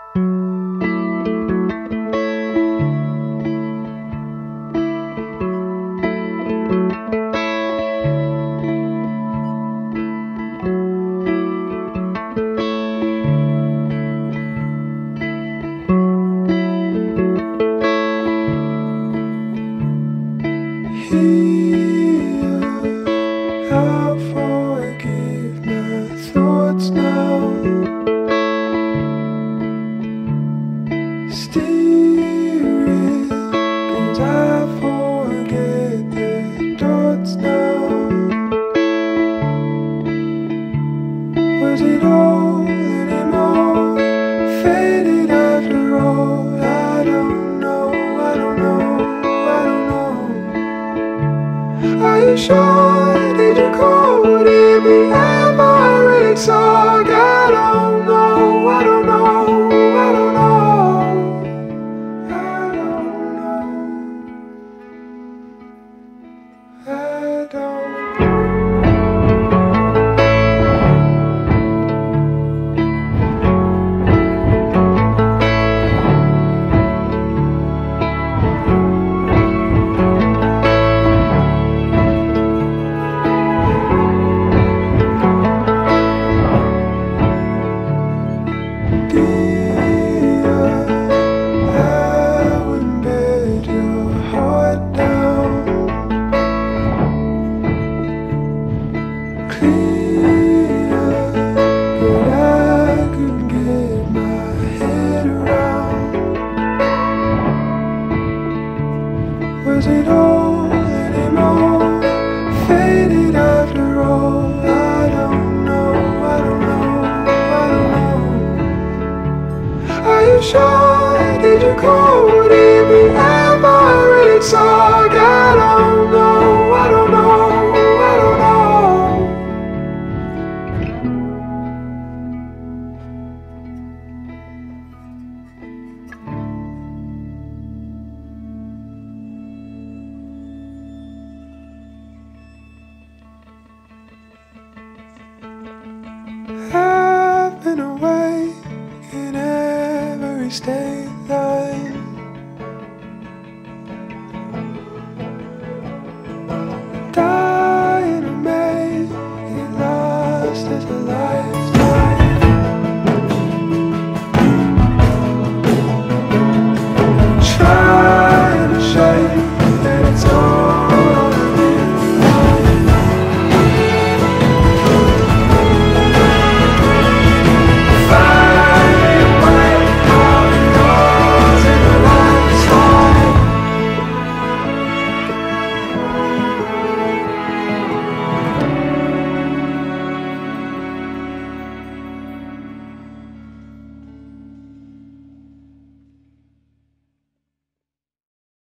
I'll forgive my thoughts now. Steering, 'cause I forget the dots now. Was it all anymore? Faded after all. I don't know, I don't know, I don't know. Are you sure? Did you call? Did we ever really talk? I don't know, I don't know, I don't know, I don't know, I don't. Was it all anymore? Faded after all. I don't know, I don't know, I don't know. Are you sure? Did you call? Did we ever really talk? I don't know, I don't know, I don't know. I've been away in every state.